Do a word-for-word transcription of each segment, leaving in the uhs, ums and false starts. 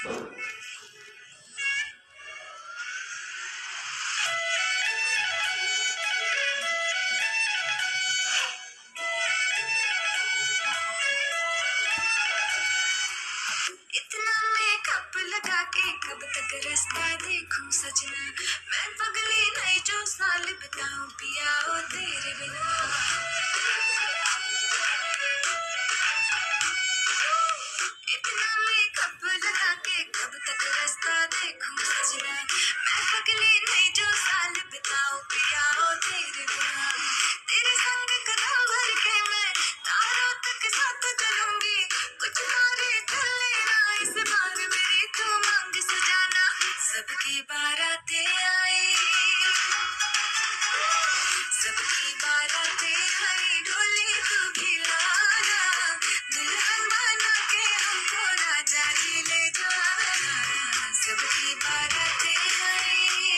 इतना मेकअप लगा के कब तक रास्ता देखूं सजना, मैं पगली नहीं जो साल बिताऊं पिया ओ तेरे बिना। इतना मेकअप लगा के कब तक रास्ता देखूं सजना, मैं पगली नहीं जो साल बिताऊं पिया ओ तेरे बिना। तेरे संग कदम भर के मैं तारों तक साथ चलूंगी, कुछ मारे इस बार मेरी तू मांग सजाना। सबकी बारातें आई, सबकी बारातें आई, ढोली तू खिलाना, दुल्हन बना के हमको राजा जी ले जाना। सबकी बारातें आई।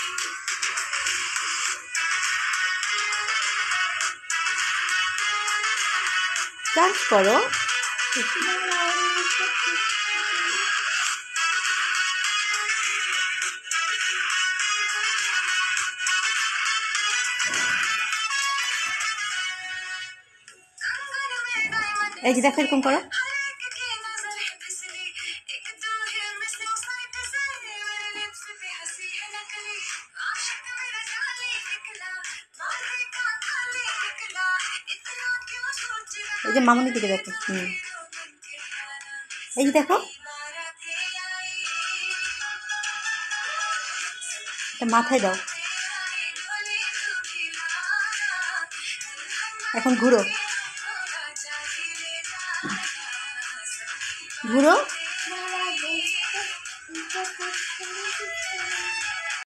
डांस करो। এই যে দেখো এরকম করো। এই যে মামুনি দিকে দেখো। হুম এই যে দেখো মাথায় দাও। এখন ঘুরো ঘুরো।